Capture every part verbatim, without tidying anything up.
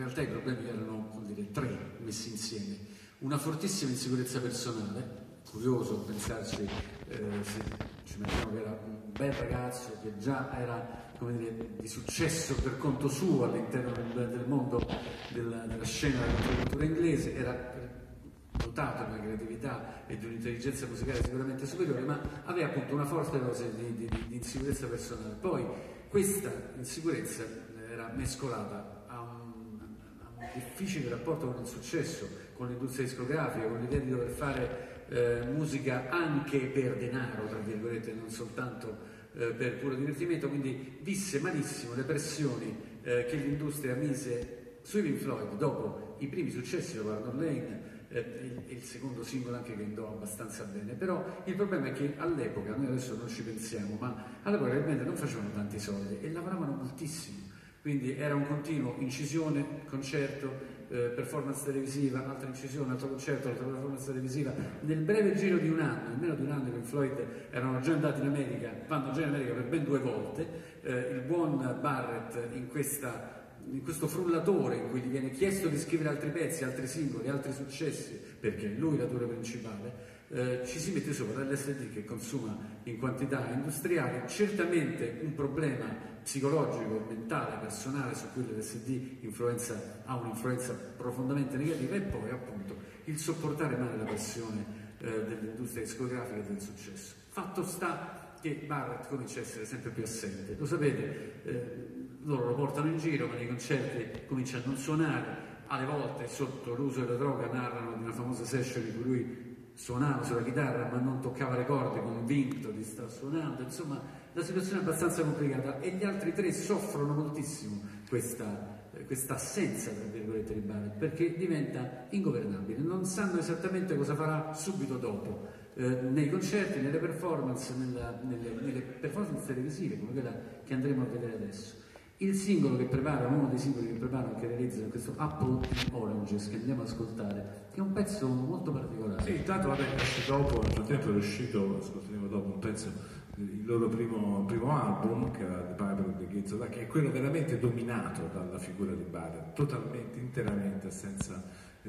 realtà i problemi erano, come dire, tre messi insieme. Una fortissima insicurezza personale, curioso pensarci, eh, se ci mettiamo che era un bel ragazzo che già era, come dire, di successo per conto suo all'interno del, del mondo della, della scena della controcultura inglese, era dotato di una creatività e di un'intelligenza musicale sicuramente superiore, ma aveva appunto una forte dose di, di, di insicurezza personale. Poi questa insicurezza era mescolata a un, a un difficile rapporto con il successo, con l'industria discografica, con l'idea di dover fare eh, musica anche per denaro, tra virgolette, non soltanto eh, per puro divertimento, quindi visse malissimo le pressioni eh, che l'industria mise sui Pink Floyd dopo i primi successi da Pardon Lane, eh, il, il secondo singolo anche che andò abbastanza bene. Però il problema è che all'epoca, noi adesso non ci pensiamo, ma all'epoca realmente non facevano tanti soldi e lavoravano moltissimo, quindi era un continuo incisione, concerto, eh, performance televisiva, altra incisione, altro concerto, altra performance televisiva. Nel breve giro di un anno, in meno di un anno, i Pink Floyd erano già andati in America, vanno già in America per ben due volte. Eh, il buon Barrett in questa in questo frullatore in cui gli viene chiesto di scrivere altri pezzi, altri singoli, altri successi, perché è lui l'autore principale, eh, ci si mette sopra l'L S D che consuma in quantità industriali, certamente un problema psicologico, mentale, personale su cui l'L S D influenza, ha un'influenza profondamente negativa, e poi appunto il sopportare male la pressione eh, dell'industria discografica e del successo. Fatto sta che Barrett comincia a essere sempre più assente, lo sapete, eh, loro lo portano in giro, ma nei concerti comincia a non suonare, alle volte sotto l'uso della droga narrano di una famosa session in cui lui suonava sulla chitarra ma non toccava le corde, convinto di star suonando. Insomma, la situazione è abbastanza complicata e gli altri tre soffrono moltissimo questa, questa assenza, tra virgolette, di Barrett, perché diventa ingovernabile, non sanno esattamente cosa farà subito dopo, eh, nei concerti, nelle performance, nella, nelle, nelle performance televisive come quella che andremo a vedere adesso. Il singolo che preparano, uno dei singoli che preparano, che realizzano, è questo Apple and Oranges, che andiamo ad ascoltare, che è un pezzo molto particolare. Sì, intanto vabbè, dopo, nel frattempo è uscito, ascolteremo dopo un pezzo, il loro primo, primo album, che era The Piper of the Gates of Dawn, che è quello veramente dominato dalla figura di Barrett, totalmente, interamente, senza,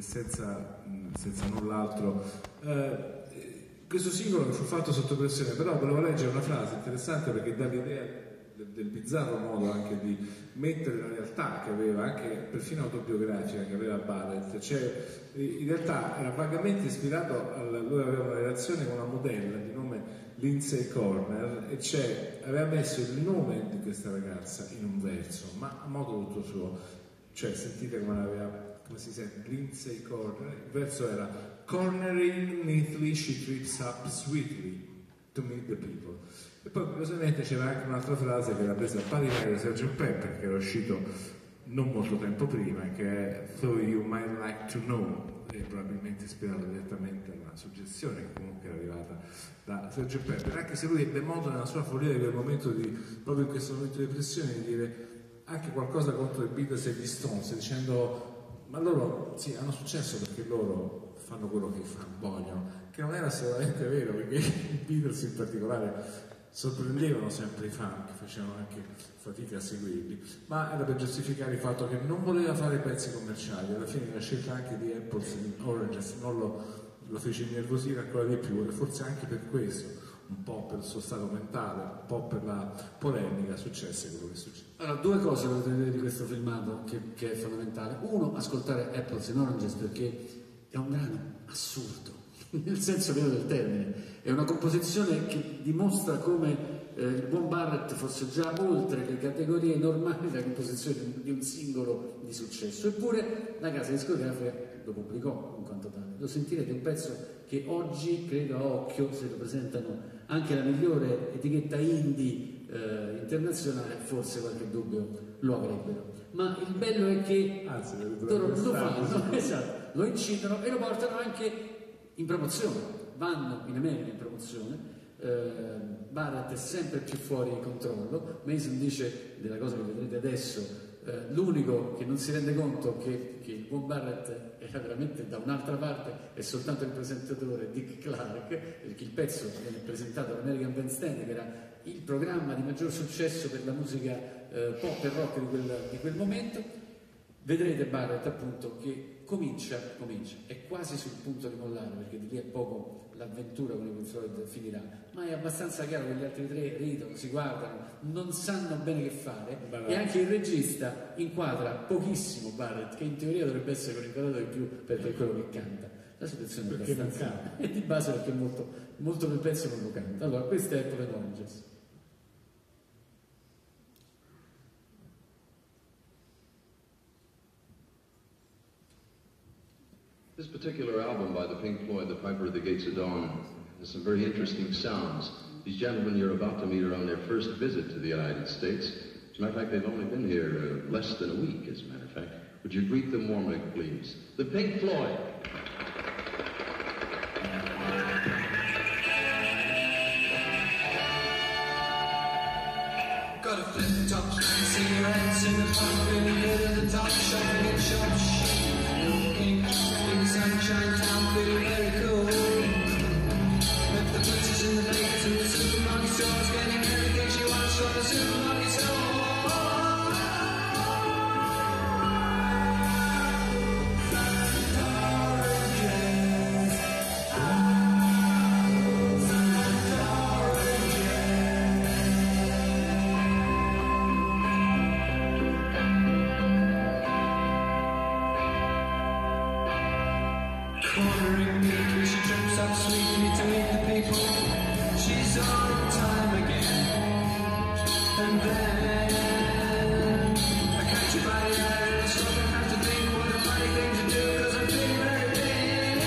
senza, senza null'altro. Eh, questo singolo fu fatto sotto pressione, però volevo leggere una frase interessante perché dà l'idea del bizzarro modo anche di mettere la realtà che aveva, anche perfino autobiografica, che aveva Barrett. Cioè, in realtà era vagamente ispirato al, lui aveva una relazione con una modella di nome Lindsay Corner e cioè, aveva messo il nome di questa ragazza in un verso, ma a modo tutto suo. Cioè, sentite come aveva, come si sente, Lindsay Corner, il verso era "Cornering neatly she trips up sweetly to meet the people". E poi curiosamente c'era anche un'altra frase che era presa a pari da sergeant Pepper, che era uscito non molto tempo prima, che è "Though you might like to know", e probabilmente ispirato direttamente alla suggestione che comunque era arrivata da sergeant Pepper, anche se lui ebbe modo nella sua follia di quel momento di, proprio in questo momento di pressione, di dire anche qualcosa contro i Beatles e gli Stones, dicendo ma loro sì hanno successo perché loro fanno quello che fanno, vogliono, che non era assolutamente vero, perché i Beatles in particolare sorprendevano sempre i fan che facevano anche fatica a seguirli, ma era per giustificare il fatto che non voleva fare pezzi commerciali. Alla fine la scelta anche di Apples and Oranges non lo, lo fece innervosire ancora di più, e forse anche per questo, un po' per il suo stato mentale, un po' per la polemica, successe quello che succede. Allora, due cose potete vedere di questo filmato che, che è fondamentale. Uno, ascoltare Apples and Oranges, perché è un brano assurdo nel senso vero del termine, è una composizione che dimostra come eh, il buon Barrett fosse già oltre le categorie normali della composizione di un singolo di successo, eppure la casa discografica lo pubblicò in quanto tale. Lo sentirete, un pezzo che oggi credo a occhio, se lo presentano anche la migliore etichetta indie eh, internazionale, forse qualche dubbio lo avrebbero, ma il bello è che anzi loro lo fanno, esatto, lo incidono e lo portano anche in promozione, vanno in America in promozione. eh, Barrett è sempre più fuori controllo. Mason dice della cosa che vedrete adesso, eh, l'unico che non si rende conto che, che il buon Barrett era veramente da un'altra parte è soltanto il presentatore Dick Clark, perché il pezzo viene presentato all'American Bandstand, che era il programma di maggior successo per la musica eh, pop e rock di quel, di quel momento. vedrete Barrett appunto che comincia, comincia, è quasi sul punto di mollare, perché di lì a poco l'avventura con i Pink Floyd finirà, ma è abbastanza chiaro che gli altri tre ridono, si guardano, non sanno bene che fare. Beh, e anche il regista inquadra pochissimo Barrett, che in teoria dovrebbe essere con inquadrato di più per, per quello che canta. La situazione è abbastanza, e di base perché è molto, molto del pezzo non lo canta. Allora, questo è Apple and Oranges. This particular album by the Pink Floyd, The Piper at the Gates of Dawn, has some very interesting sounds. These gentlemen you're about to meet are on their first visit to the United States. As a matter of fact, they've only been here uh, less than a week, as a matter of fact. Would you greet them warmly, please? The Pink Floyd. Got a flip-top, cigarettes in the front, feeling good at the top, shopping at shops. Walking in the sunshine town, feeling very cool. With the butchers and the bakers and the supermarket stores, getting everything she wants from the supermarket store. Cornering me, she trips up sweetly to meet the people. She's on time again. And then I catch you by the eye and I stop and have to think what a funny thing to do, cause I'm feeling very big.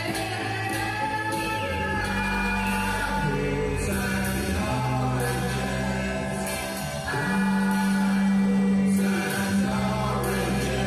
Apples and oranges. Apples and oranges.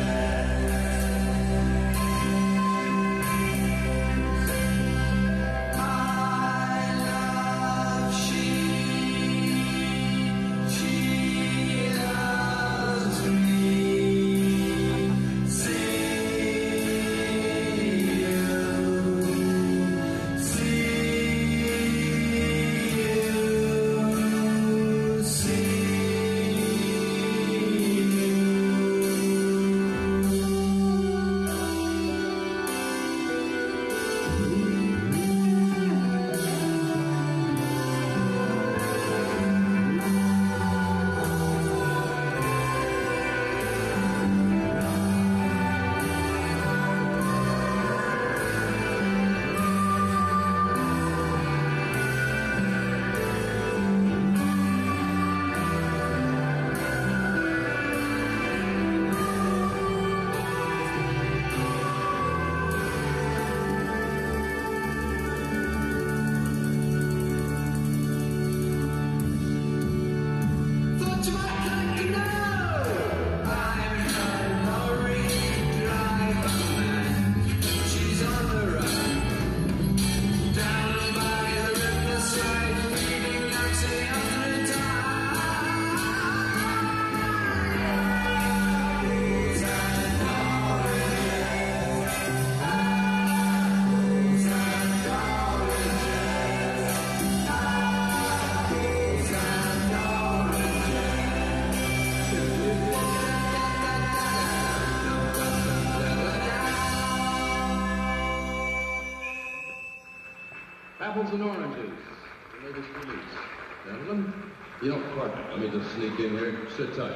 Apples and Oranges, the latest release. Gentlemen, you know, pardon, let me just sneak in here. Sit tight.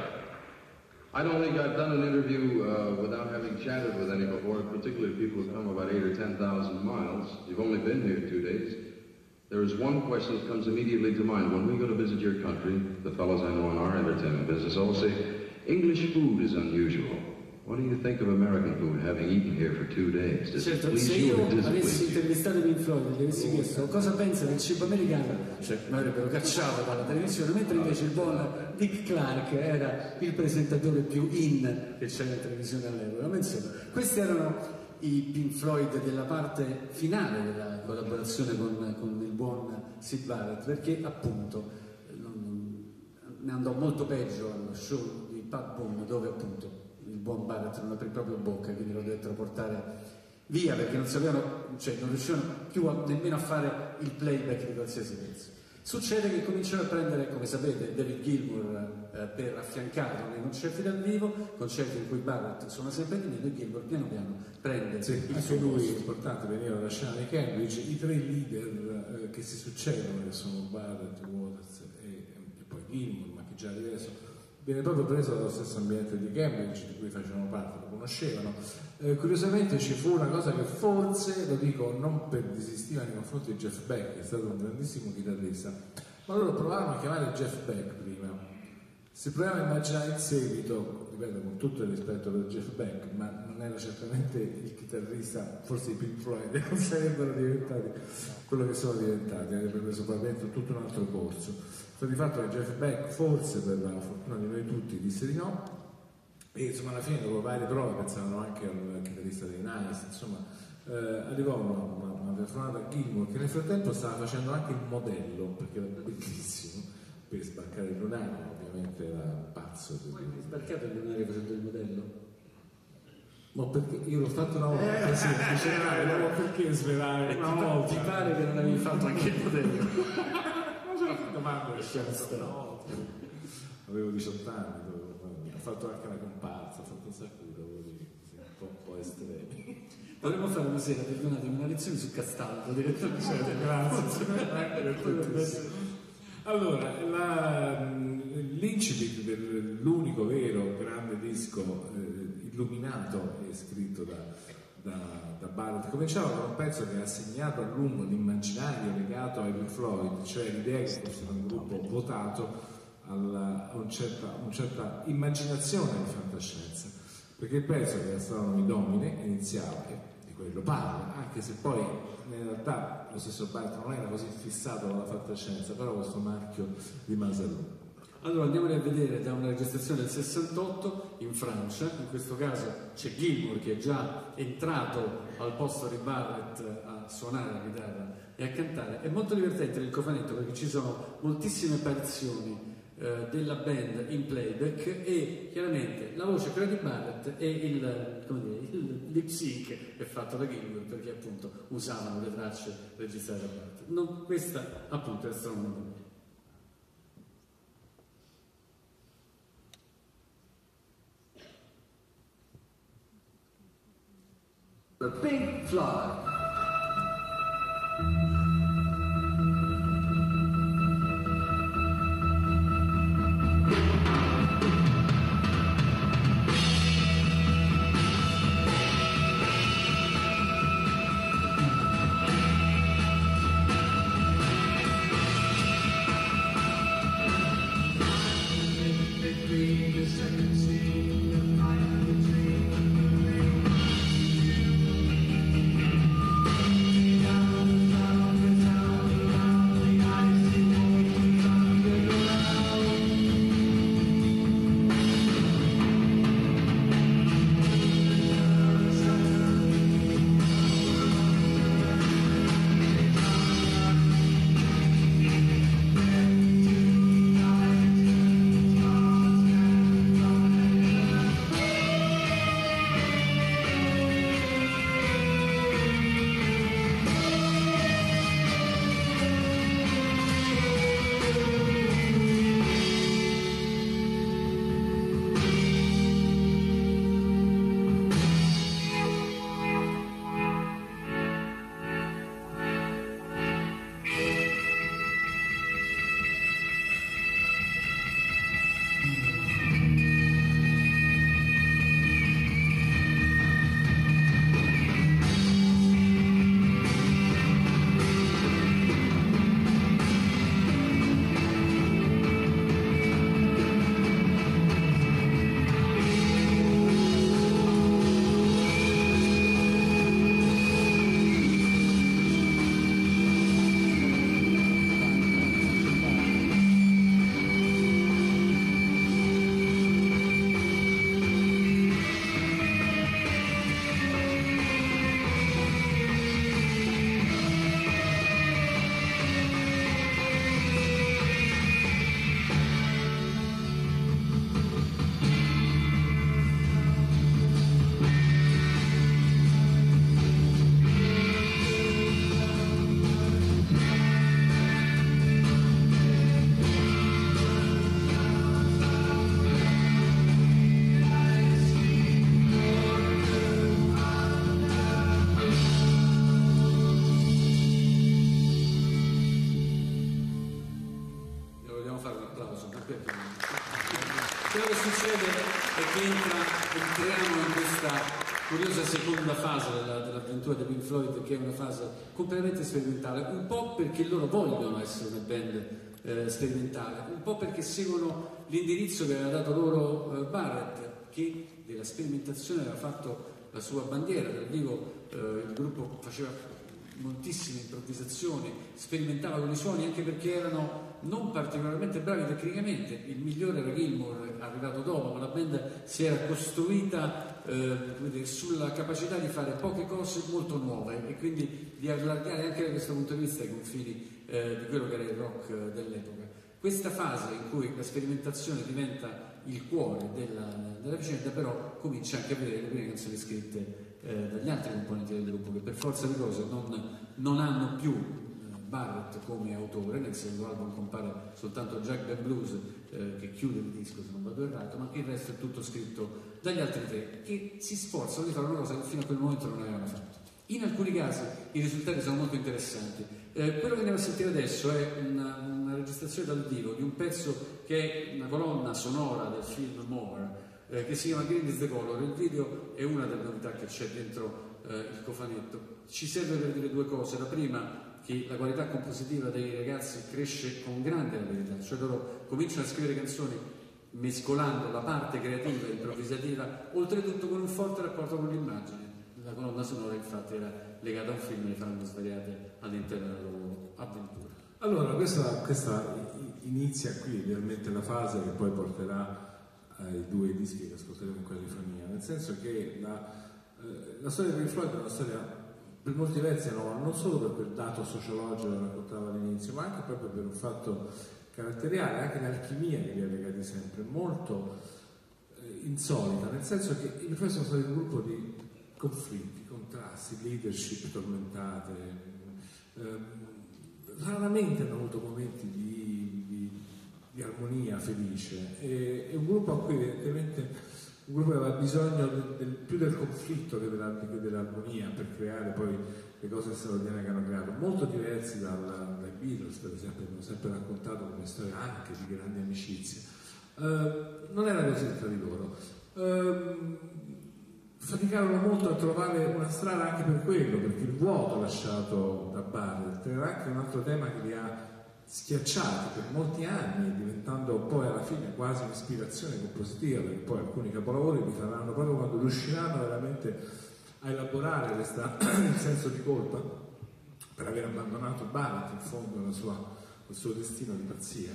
I don't think I've done an interview uh, without having chatted with any before, particularly people who come about eight or ten thousand miles. You've only been here two days. There is one question that comes immediately to mind. When we go to visit your country, the fellows I know in our entertainment business always say, English food is unusual. What do you think of American food, having eaten here for two days? Does certo, it please se you io or displease avessi you? intervistato i Pink Floyd, gli avessi chiesto cosa pensa del cibo americano, cioè mi avrebbero cacciato dalla televisione, mentre invece il buon Dick Clark era il presentatore più in che c'era in televisione all'epoca. Ma insomma, questi erano i Pink Floyd della parte finale della collaborazione con, con il buon Syd Barrett, perché appunto non, ne andò molto peggio allo show di Pat Boone, dove appunto il buon Barrett non aprì proprio bocca, quindi lo dovettero portare via perché non sapevano, cioè non riuscivano più a, nemmeno a fare il playback di qualsiasi pezzo. Succede che cominciano a prendere, come sapete, David Gilmour eh, per affiancarlo nei concerti dal vivo, concerti in cui Barrett suona sempre di meno e Gilmour piano piano prende sì, il anche suo lui posto. è importante, veniva dalla scena di Cambridge, i tre leader eh, che si succedono, che sono Barrett, Waters e, e poi Gilmour, ma che già adesso viene proprio preso dallo stesso ambiente di Cambridge, di cui facevano parte, lo conoscevano. Eh, curiosamente ci fu una cosa che forse, lo dico non per disistima nei confronti di Jeff Beck, che è stato un grandissimo chitarrista, ma loro provarono a chiamare Jeff Beck prima. Si provava a immaginare il seguito, ripeto, con tutto il rispetto per Jeff Beck, ma non era certamente il chitarrista, forse i Pink Floyd non sarebbero diventati quello che sono diventati, avrebbe preso probabilmente tutto un altro corso. Sta di fatto che Jeff Beck, forse per la fortuna di noi tutti, disse di no, e insomma alla fine dopo varie prove pensavano anche al chitarrista dei Nice, insomma eh, arrivò una, una, una telefonata a Gilmour che nel frattempo stava facendo anche il modello, perché era bellissimo, per sbarcare il lunario, ovviamente era pazzo. Ma hai sbarcato il lunario facendo il modello? Ma perché io l'ho fatto una volta, eh, sì, diceva, no, ma perché svelare una ti, volta? Ti pare che non avevi fatto anche il modello? Domanda, lasciamo stare. Avevo diciotto anni, ho fatto anche una comparsa, ho fatto un sacco di lavori un po', un po' estremi. Dovremmo fare una sera di una lezione su Castaldo direttamente. Grazie. Allora, la, l'incipit dell'unico vero grande disco eh, illuminato e scritto da, da, da Barrett cominciava con un pezzo che ha segnato a lungo l'immaginario legato ai Pink Floyd, cioè l'idea che fosse un gruppo votato alla, a un certa, una certa immaginazione di fantascienza, perché il pezzo che era stato i Domine iniziava e di quello parla, anche se poi in realtà lo stesso Barrett non era così fissato dalla fantascienza, però questo marchio rimase a lui. Allora andiamo a vedere da una registrazione del sessantotto in Francia, in questo caso c'è Gilmour che è già entrato al posto di Barrett a suonare la chitarra e a cantare. È molto divertente il cofanetto perché ci sono moltissime apparizioni eh, della band in playback e chiaramente la voce quella di Barrett e il, come dire, il lip sync è fatto da Gilmour perché appunto usavano le tracce registrate da Barrett. Non, questa appunto è Strong. The Pink Floyd. entriamo in questa curiosa seconda fase della, dell'avventura dei Pink Floyd, che è una fase completamente sperimentale, un po' perché loro vogliono essere una band eh, sperimentale, un po' perché seguono l'indirizzo che aveva dato loro eh, Barrett, che della sperimentazione aveva fatto la sua bandiera. Dal vivo eh, il gruppo faceva moltissime improvvisazioni, sperimentava con i suoni, anche perché erano non particolarmente bravi tecnicamente. Il migliore era Gilmour, arrivato dopo, ma la band si era costruita eh, come dire, sulla capacità di fare poche cose molto nuove e quindi di allargare anche da questo punto di vista i confini eh, di quello che era il rock eh, dell'epoca. Questa fase in cui la sperimentazione diventa il cuore della, della vicenda, però comincia anche a vedere le prime canzoni scritte eh, dagli altri componenti del gruppo, che per forza di cose non, non hanno più eh, Barrett come autore. Nel secondo album compare soltanto Jack Ben Blues eh, che chiude il disco, se non vado errato, ma il resto è tutto scritto dagli altri tre, che si sforzano di fare una cosa che fino a quel momento non avevano fatto. In alcuni casi i risultati sono molto interessanti. Eh, quello che andiamo a sentire adesso è una, una registrazione dal vivo di un pezzo che è una colonna sonora del film More, eh, che si chiama Green is the Color. Il video è una delle novità che c'è dentro eh, il cofanetto. Ci serve per dire due cose. La prima, che la qualità compositiva dei ragazzi cresce con grande rapidità, cioè loro cominciano a scrivere canzoni mescolando la parte creativa e improvvisativa, oltretutto con un forte rapporto con l'immagine. La colonna sonora infatti era legata a un film e le faranno svariate all'interno della loro avventura. Allora, questa, questa inizia qui realmente la fase che poi porterà ai due dischi che ascolteremo in California, nel senso che la, eh, la storia di Pink Floyd è una storia per molti versi nuova, non solo per quel dato sociologico che raccontava all'inizio, ma anche proprio per un fatto caratteriale, anche l'alchimia che li ha legati sempre, molto eh, insolita, nel senso che i Pink Floyd sono stati un gruppo di conflitti, contrasti, leadership tormentate, ehm, raramente hanno avuto momenti di, di, di armonia felice. È un gruppo a cui evidentemente un gruppo aveva bisogno del, del, più del conflitto che, della, che dell'armonia per creare poi le cose straordinarie che hanno creato, molto diversi dalla, dai Beatles, per esempio, che hanno sempre raccontato come storia anche di grandi amicizie. Uh, non era così tra di loro. Uh, faticarono molto a trovare una strada anche per quello, perché il vuoto lasciato da Barrett era anche un altro tema che li ha schiacciati per molti anni, diventando poi alla fine quasi un'ispirazione compositiva, perché poi alcuni capolavori li faranno proprio quando riusciranno veramente a elaborare questa, il senso di colpa per aver abbandonato Barrett in fondo alla sua, al suo destino di pazzia,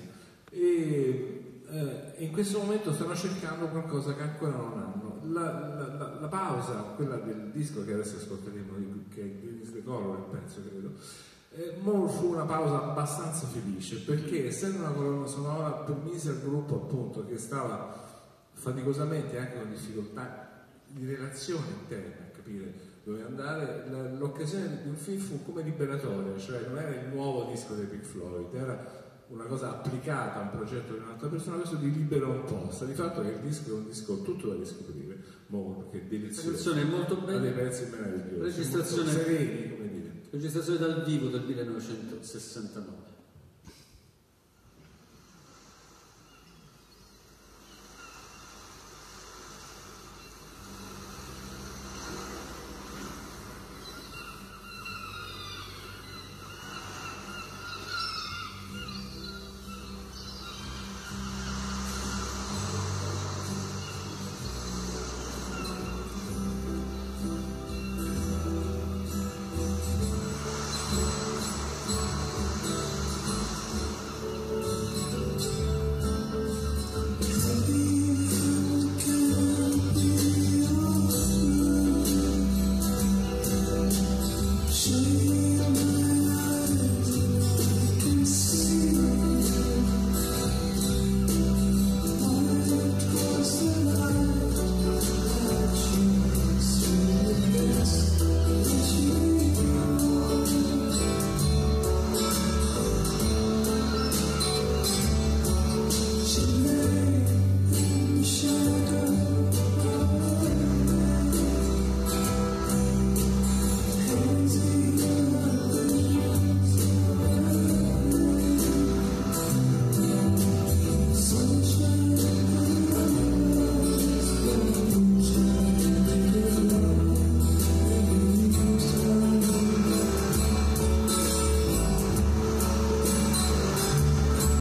e, eh, e in questo momento stanno cercando qualcosa che ancora non hanno. La, la, la, la pausa, quella del disco che adesso ascolteremo, che è Green is the Color, il pezzo credo, eh, More fu una pausa abbastanza felice, perché essendo una colonna sonora permise al gruppo appunto che stava faticosamente anche con difficoltà di relazione interna a capire dove andare, la, l'occasione di un film fu come liberatoria, cioè non era il nuovo disco dei Pink Floyd, era una cosa applicata a un progetto di un'altra persona. Questo li libera un po', sta di fatto che il disco è un disco tutto da riscoprire, More, che è delizioso, la canzone è molto bella, dei pezzi meravigliosi, registrazione, molto sereni, come dire, registrazione dal vivo del millenovecentosessantanove.